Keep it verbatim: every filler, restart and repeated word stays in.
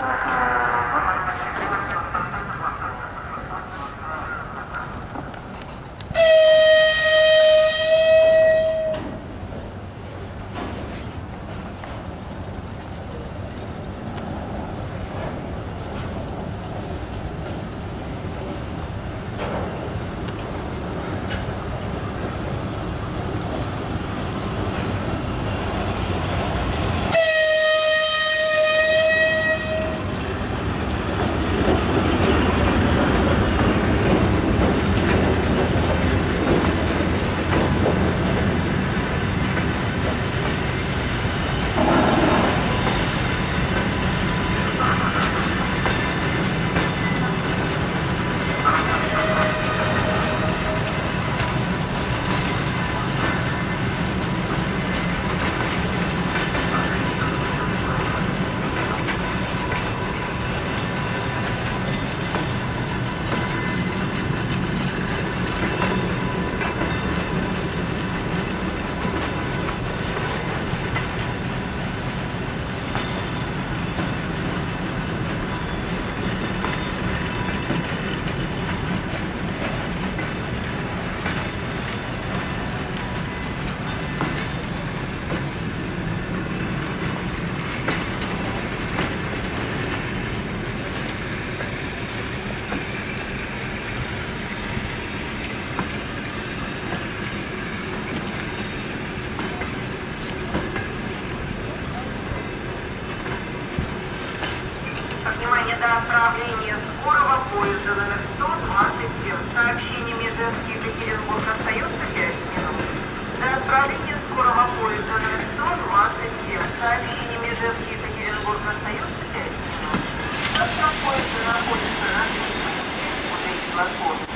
Внимание, до отправления скорого поезда номер сто двадцать семь. Сообщение Межевский Екатеринбург остается пять минут. До отправления скорого поезда номер сто двадцать семь. Сообщение Межевский Екатеринбург остается пять минут. Завтра поезд находится на третьем платформе.